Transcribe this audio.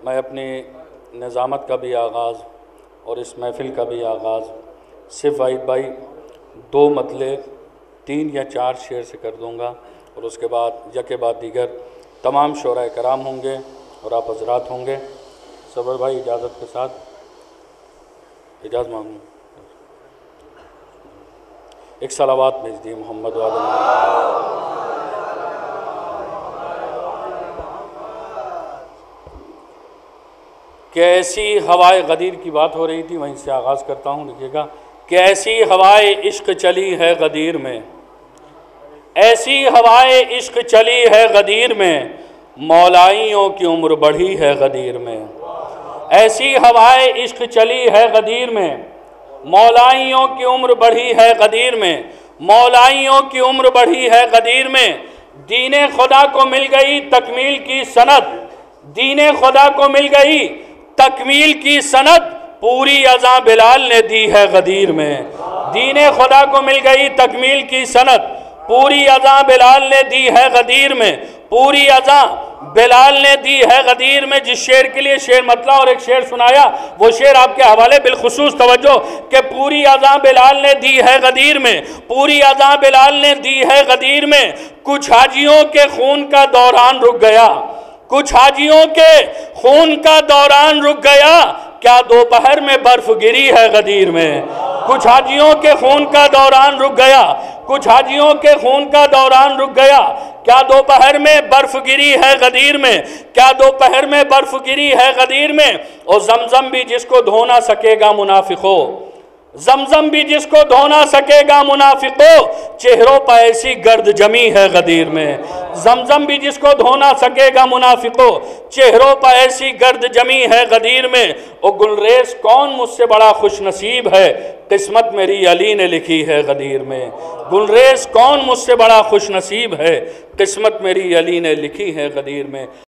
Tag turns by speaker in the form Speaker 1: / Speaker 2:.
Speaker 1: میں اپنی نظامت کا بھی آغاز اور اس محفل کا بھی آغاز صرف واحد بھائی 2 مطلع 3 یا 4 شعر سے کر دوں گا، اور اس کے بعد یکے بعد دیگر تمام شعراء کرام ہوں گے اور آپ حضرات ہوں گے۔ صبر بھائی اجازت کے ساتھ اجازت مانگوں، ایک صلوات بھیج دی محمد والے۔ کیسی ہوائے غدیر کی بات ہو رہی تھی، وہیں سے آغاز کرتا ہوں، لکھیے گا۔ کیسی ہوائے عشق چلی ہے غدیر میں، ایسی ہوائے عشق چلی ہے غدیر میں، مولائیوں کی عمر بڑھی ہے غدیر میں۔ ایسی ہوائے عشق چلی ہے غدیر میں، مولائیوں کی عمر بڑھی ہے غدیر میں، مولائیوں کی عمر بڑھی ہے غدیر میں۔ دین خدا کو مل گئی تکمیل کی سند، دین خدا کو مل گئی تکمیل کی سند، پوری اذاں بلال نے دی ہے غدیر میں۔ دین خدا کو مل گئی تکمیل کی سند، پوری اذاں بلال نے دی ہے غدیر میں، پوری اذاں بلال نے دی ہے غدیر میں۔ جس شعر کے لیے شعر مطلع اور ایک شعر سنایا، وہ شعر آپ کے حوالے بالخصوص توجہ کہ پوری اذاں بلال نے دی ہے غدیر میں، پوری اذاں بلال نے دی ہے غدیر میں۔ کچھ حاجیوں کے خون کا دوران رک گیا، کچھ حاجیوں کے خون کا دوران رک گیا، کیا دوپہر میں برف گری ہے غدیر میں۔ کچھ حاجیوں کے خون کا دوران رک گیا، کچھ حاجیوں کے خون کا دوران رک گیا، کیا دوپہر میں برف گری ہے غدیر میں، کیا دوپہر میں برف گری ہے غدیر میں۔ اور زمزم بھی جس کو دھو نہ سکے گا منافقو، زمزم بھی جس کو دھو نہ سکے گا منافقو، چہروں پر ایسی گرد جمی ہے غدیر میں۔ زمزم بھی جس کو دھو نہ سکے گا منافقو، چہروں پر ایسی گرد جمی ہے غدیر میں۔ اور گلریز کون مجھ سے بڑا خوش نصیب ہے، قسمت میری علی نے لکھی ہے غدیر میں۔ گلریز کون مجھ سے بڑا خوش نصیب ہے، قسمت میری علی نے لکھی ہے غدیر میں۔